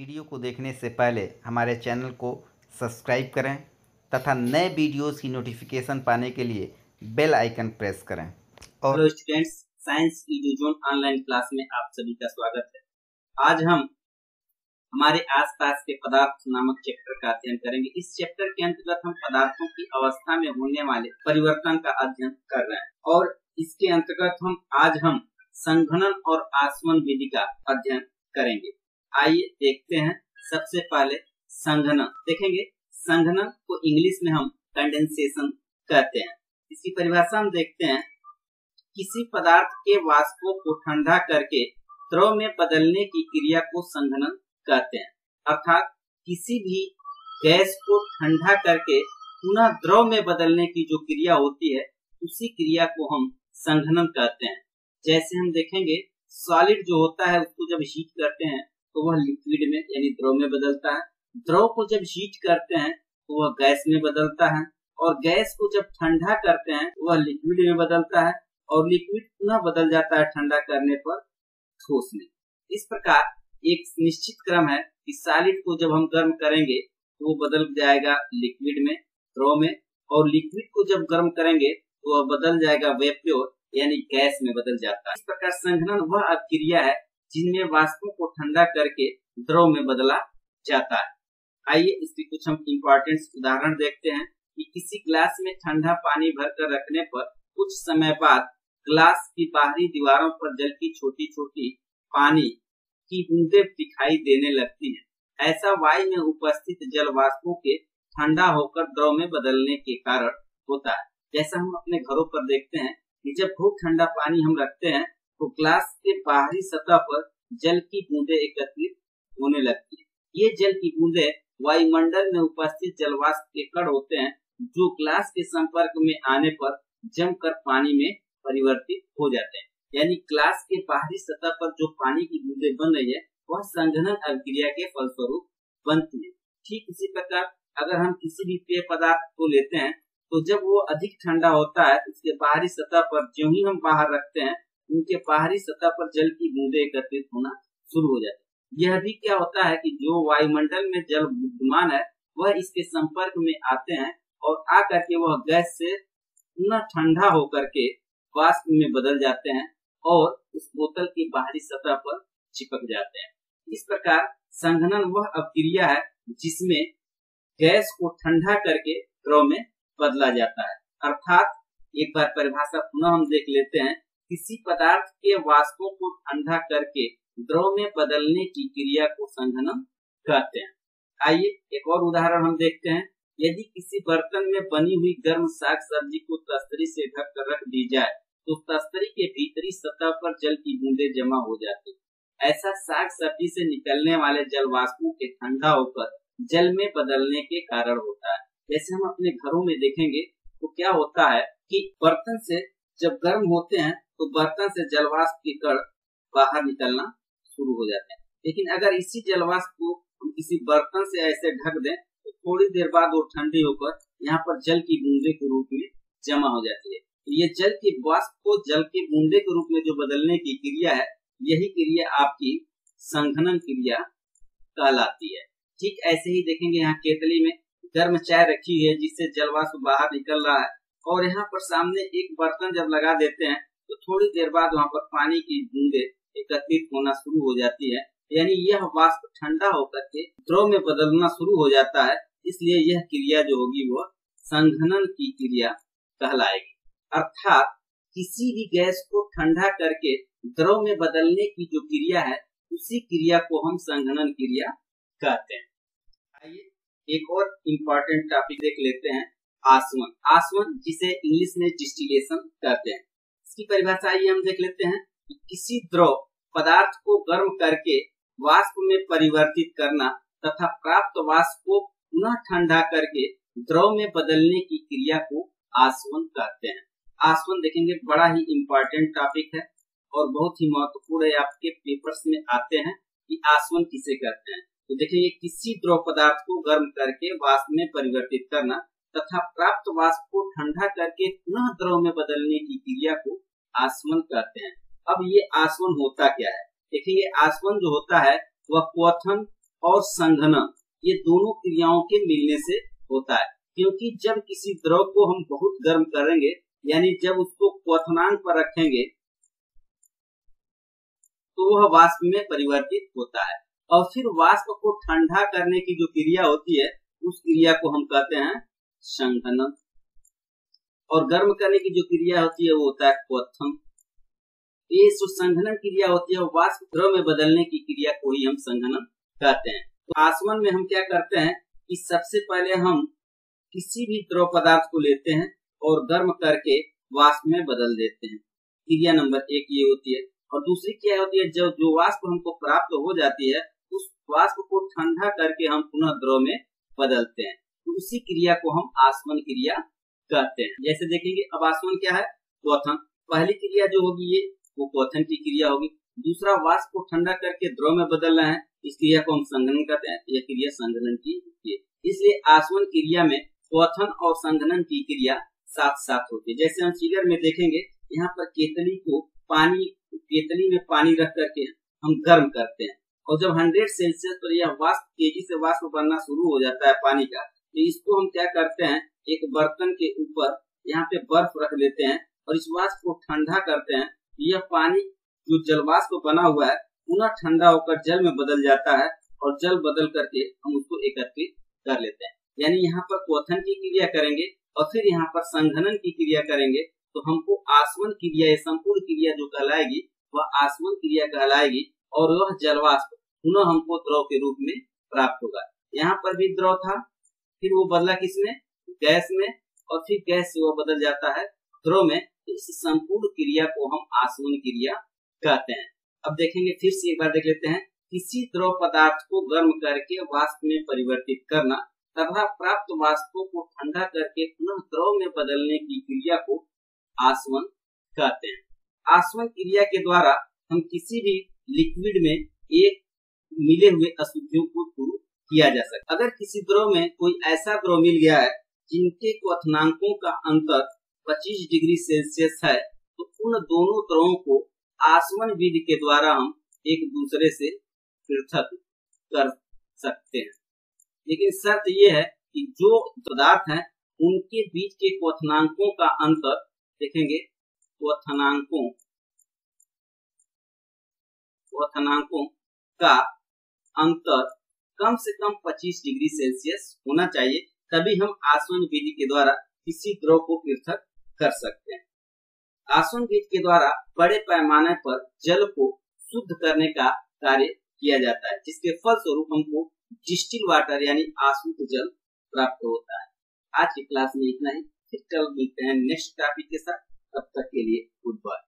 Video को देखने से पहले हमारे चैनल को सब्सक्राइब करें तथा नए वीडियोस की नोटिफिकेशन पाने के लिए बेल आइकन प्रेस करें। और hello students, science EduZone online class में आप सभी का स्वागत है। आज हम हमारे आसपास के पदार्थ नामक चैप्टर का अध्ययन करेंगे। इस चैप्टर के अंतर्गत हम पदार्थों की अवस्था में होने वाले परिवर्तन का अध्ययन कर रहे हैं और इसके अंतर्गत हम संघनन और आसवन विधि का अध्ययन करेंगे। आइए देखते हैं। सबसे पहले संघनन देखेंगे। संघनन को इंग्लिश में हम कंडेंसेशन कहते हैं। इसकी परिभाषा हम देखते हैं। किसी पदार्थ के वाष्पों को ठंडा करके द्रव में बदलने की क्रिया को संघनन कहते हैं। अर्थात किसी भी गैस को ठंडा करके पुनः द्रव में बदलने की जो क्रिया होती है उसी क्रिया को हम संघनन कहते हैं। जैसे हम देखेंगे, सॉलिड जो होता है उसको जब हीट करते हैं तो वह लिक्विड में यानी द्रव में बदलता है। द्रव को जब हीट करते हैं तो वह गैस में बदलता है और गैस को जब ठंडा करते हैं तो वह लिक्विड में बदलता है और लिक्विड पुनः बदल जाता है ठंडा करने पर ठोस में। इस प्रकार एक निश्चित क्रम है कि सॉलिड को जब हम गर्म करेंगे तो वो बदल जाएगा लिक्विड में, द्रव में, और लिक्विड को जब गर्म करेंगे तो वह बदल जाएगा वेपर यानी गैस में बदल जाता है। इस प्रकार संघनन वह अभिक्रिया है जिनमें वाष्पों को ठंडा करके द्रव में बदला जाता है। आइए इसके कुछ हम इम्पोर्टेंट उदाहरण देखते हैं कि किसी ग्लास में ठंडा पानी भरकर रखने पर कुछ समय बाद ग्लास की बाहरी दीवारों पर जल की छोटी छोटी पानी की बूंदें दिखाई देने लगती हैं। ऐसा वायु में उपस्थित जल वाष्पों के ठंडा होकर द्रव में बदलने के कारण होता है। जैसा हम अपने घरों पर देखते हैं कि जब खूब ठंडा पानी हम रखते हैं तो ग्लास के बाहरी सतह पर जल की बूंदें एकत्रित होने लगती है। ये जल की बूंदें वायुमंडल में उपस्थित जलवाष्प के कण होते हैं जो ग्लास के संपर्क में आने पर जमकर पानी में परिवर्तित हो जाते हैं। यानी ग्लास के बाहरी सतह पर जो पानी की बूंदें बन रही है वह संघनन अभिक्रिया के फलस्वरूप बनती है। ठीक इसी प्रकार अगर हम किसी भी पेय पदार्थ को लेते हैं तो जब वो अधिक ठंडा होता है उसके बाहरी सतह पर जो ही हम बाहर रखते हैं उनके बाहरी सतह पर जल की बूंदें एकत्रित होना शुरू हो जाती है। यह भी क्या होता है कि जो वायुमंडल में जल विद्यमान है वह इसके संपर्क में आते हैं और आकर के वह गैस से पुनः ठंडा होकर के वाष्प में बदल जाते हैं और उस बोतल की बाहरी सतह पर चिपक जाते हैं। इस प्रकार संघनन वह अभिक्रिया है जिसमें गैस को ठंडा करके द्रव में बदला जाता है। अर्थात एक बार परिभाषा पुनः हम देख लेते हैं। किसी पदार्थ के वाष्पों को ठंडा करके द्रव में बदलने की क्रिया को संघनन कहते हैं। आइए एक और उदाहरण हम देखते हैं। यदि किसी बर्तन में बनी हुई गर्म साग सब्जी को तस्तरी से ढककर रख दी जाए तो तस्तरी के भीतरी सतह पर जल की बूंदें जमा हो जाती है। ऐसा साग सब्जी से निकलने वाले जल वाष्पों के ठंडा होकर जल में बदलने के कारण होता है। जैसे हम अपने घरों में देखेंगे तो क्या होता है कि बर्तन से जब गर्म होते हैं तो बर्तन से जलवाष्प के कण बाहर निकलना शुरू हो जाते हैं। लेकिन अगर इसी जलवाष्प को हम किसी बर्तन से ऐसे ढक दें तो थोड़ी देर बाद वो ठंडी होकर यहाँ पर जल की बूंदे के रूप में जमा हो जाती है। ये जल की वाष्प को जल की बूंदे के रूप में जो बदलने की क्रिया है यही क्रिया आपकी संघनन क्रिया कहलाती है। ठीक ऐसे ही देखेंगे, यहाँ केतली में गर्म चाय रखी है जिससे जलवाष्प बाहर निकल रहा है और यहाँ पर सामने एक बर्तन जब लगा देते हैं तो थोड़ी देर बाद वहाँ पर पानी की बूंदें एकत्रित होना शुरू हो जाती है। यानी यह वाष्प ठंडा होकर के द्रव में बदलना शुरू हो जाता है। इसलिए यह क्रिया जो होगी वह संघनन की क्रिया कहलाएगी। अर्थात किसी भी गैस को ठंडा करके द्रव में बदलने की जो क्रिया है उसी क्रिया को हम संघनन क्रिया कहते हैं। आइए एक और इम्पोर्टेंट टॉपिक देख लेते हैं, आसवन। आसवन जिसे इंग्लिश में डिस्टिलेशन कहते हैं। इसकी परिभाषा आइए हम देख लेते हैं। किसी द्रव पदार्थ को गर्म करके वाष्प में परिवर्तित करना तथा प्राप्त वाष्प को पुनः ठंडा करके द्रव में बदलने की क्रिया को आसवन कहते हैं। आसवन देखेंगे बड़ा ही इम्पोर्टेंट टॉपिक है और बहुत ही महत्वपूर्ण है। आपके पेपर्स में आते हैं कि आसवन किसे कहते हैं। तो देखेंगे किसी द्रव पदार्थ को गर्म करके वाष्प में परिवर्तित करना तथा प्राप्त वाष्प को ठंडा करके पुनः द्रव में बदलने की क्रिया को आसवन कहते हैं। अब ये आसवन होता क्या है? देखिए आसवन जो होता है वह क्वथन और संघनन ये दोनों क्रियाओं के मिलने से होता है। क्योंकि जब किसी द्रव को हम बहुत गर्म करेंगे, यानी जब उसको क्वथनांक पर रखेंगे, तो वह वाष्प में परिवर्तित होता है। और फिर वाष्प को ठंडा करने की जो क्रिया होती है, उस क्रिया को हम कहते हैं संघनन। और गर्म करने की जो क्रिया होती है वो होता है क्वथन। ये जो संघनन क्रिया होती है, वाष्प द्रव में बदलने की क्रिया को ही हम संघनन कहते हैं। तो आसवन में हम क्या करते हैं कि सबसे पहले हम किसी भी द्रव पदार्थ को लेते हैं और गर्म करके वाष्प में बदल देते हैं। क्रिया नंबर 1 ये होती है। और दूसरी क्या होती है, जो वाष्प हमको प्राप्त हो जाती है, उस वाष्प को ठंडा करके हम पुनः द्रव में बदलते हैं। तो उसी क्रिया को हम आसवन क्रिया कहते हैं। जैसे देखेंगे, अब आसवन क्या है, क्वथन। पहली क्रिया जो होगी ये वो क्वथन की क्रिया होगी। दूसरा, वाष्प को ठंडा करके द्रव में बदल रहे हैं, इस क्रिया को हम संघनन कहते हैं। यह क्रिया संघनन की होती है। इसलिए आसवन क्रिया में क्वथन और संघनन की क्रिया साथ साथ होती है। जैसे हम फिगर में देखेंगे, यहाँ पर केतली में पानी रख करके हम गर्म करते हैं, और जब 100 सेल्सियस पर यह वाष्प तेजी से वाष्प बनना शुरू हो जाता है पानी का, तो इसको हम क्या करते हैं, एक बर्तन के ऊपर यहाँ पे बर्फ रख देते हैं और इस वाष्प को ठंडा करते हैं। यह पानी जो जल वाष्प बना हुआ है पुनः ठंडा होकर जल में बदल जाता है, और जल बदल करके हम उसको एकत्रित कर लेते हैं। यानी यहाँ पर क्वथन की क्रिया करेंगे और फिर यहाँ पर संघनन की क्रिया करेंगे, तो हमको आसवन क्रिया, संपूर्ण क्रिया जो कहलाएगी वह आसवन क्रिया कहलाएगी, और वह जलवाष्प पुनः हमको द्रव के रूप में प्राप्त होगा। यहाँ पर भी द्रव था, फिर वो बदला किसमें, गैस में, और फिर गैस से वह बदल जाता है द्रव में। इस संपूर्ण क्रिया को हम आसवन क्रिया कहते हैं। अब देखेंगे, फिर से एक बार देख लेते हैं। किसी द्रव पदार्थ को गर्म करके वाष्प में परिवर्तित करना तथा प्राप्त वाष्पों को ठंडा करके पुनः द्रव में बदलने की क्रिया को आसवन कहते हैं। आसवन क्रिया के द्वारा हम किसी भी लिक्विड में एक मिले हुए अशुद्धियों को दूर किया जा सकता है। अगर किसी द्रव में कोई ऐसा द्रव मिल गया है जिनके क्वथनांकों का अंतर 25 डिग्री सेल्सियस है, तो उन दोनों द्रवों को आसवन विधि के द्वारा हम एक दूसरे से पृथक कर सकते हैं। लेकिन शर्त यह है कि जो पदार्थ हैं उनके बीच के क्वथनांकों का अंतर, देखेंगे क्वथनांकों का अंतर कम से कम 25 डिग्री सेल्सियस होना चाहिए, तभी हम आसवन विधि के द्वारा किसी द्रव को पृथक कर सकते हैं। आसवन विधि के द्वारा बड़े पैमाने पर जल को शुद्ध करने का कार्य किया जाता है, जिसके फलस्वरूप हमको डिस्टिल वाटर यानी आशुद्ध जल प्राप्त होता है। आज की क्लास में इतना ही, फिर कल मिलते हैं नेक्स्ट टॉपिक के साथ। तब तक के लिए गुड बाय।